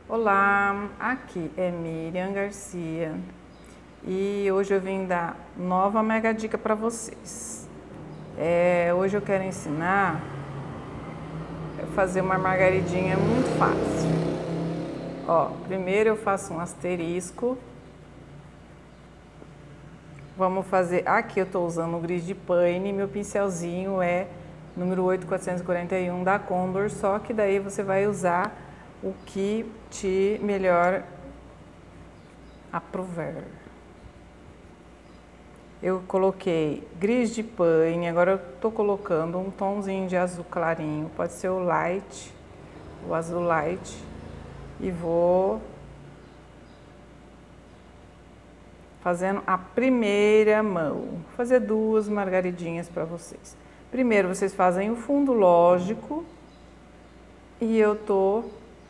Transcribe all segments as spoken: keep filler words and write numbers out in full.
Olá, aqui é Miriam Garcia e hoje eu vim dar nova mega dica para vocês. É, hoje eu quero ensinar a fazer uma margaridinha muito fácil. Ó, primeiro eu faço um asterisco. Vamos fazer, aqui eu estou usando o Gris de Paine, meu pincelzinho é número oito quatrocentos e quarenta e um da Condor, só que daí você vai usar o que te melhor aprouver. Eu coloquei Gris de Paine, agora eu tô colocando um tomzinho de azul clarinho, pode ser o light, o azul light, e vou fazendo a primeira mão. Vou fazer duas margaridinhas para vocês. Primeiro vocês fazem o fundo lógico e eu tô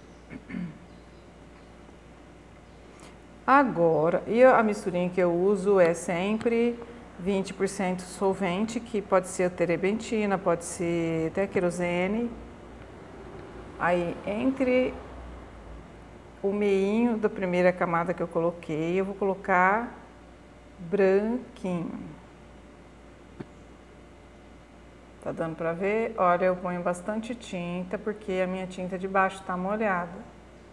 agora, e a misturinha que eu uso é sempre vinte por cento solvente, que pode ser terebentina, pode ser até querosene. Aí, entre o meinho da primeira camada que eu coloquei, eu vou colocar branquinho. Tá dando pra ver? Olha, eu ponho bastante tinta, porque a minha tinta de baixo tá molhada.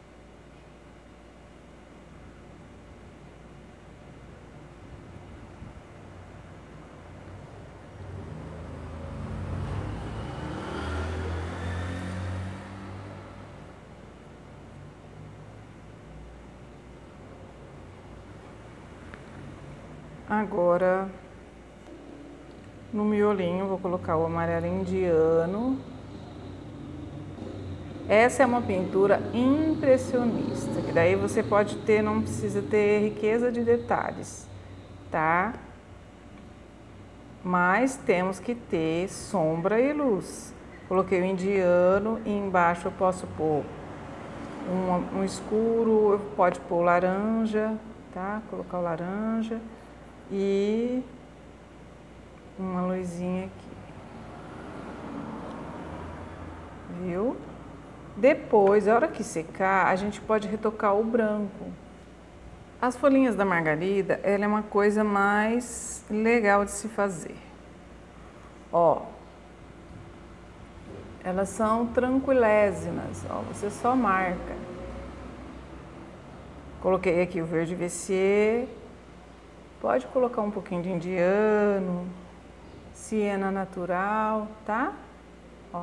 Agora, no miolinho, vou colocar o amarelo indiano. Essa é uma pintura impressionista, que daí você pode ter, não precisa ter riqueza de detalhes, tá? Mas temos que ter sombra e luz. Coloquei o indiano e embaixo eu posso pôr um, um escuro, pode pôr laranja, tá? Colocar o laranja. E uma luzinha aqui, viu? Depois, a hora que secar, a gente pode retocar o branco. As folhinhas da margarida, ela é uma coisa mais legal de se fazer. Ó, elas são tranquilésimas, ó, você só marca. Coloquei aqui o verde Vessier. Pode colocar um pouquinho de indiano, siena natural, tá? Ó.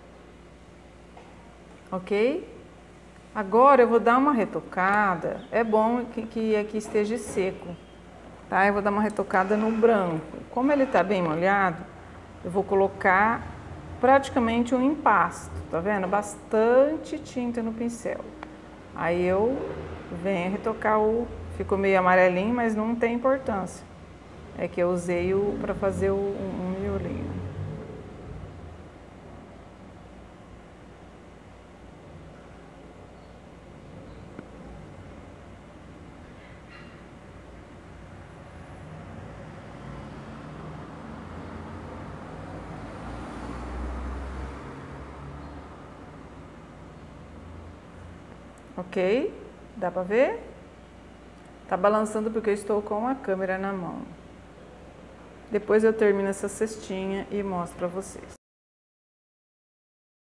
Ok? Agora eu vou dar uma retocada. É bom que, que aqui esteja seco, tá? Eu vou dar uma retocada no branco. Como ele tá bem molhado, eu vou colocar praticamente um impasto, tá vendo? Bastante tinta no pincel. Aí eu venho retocar o... Ficou meio amarelinho, mas não tem importância. É que eu usei o para fazer o, um, um miolinho. Ok? Dá pra ver? Tá balançando porque eu estou com a câmera na mão. Depois eu termino essa cestinha e mostro pra vocês.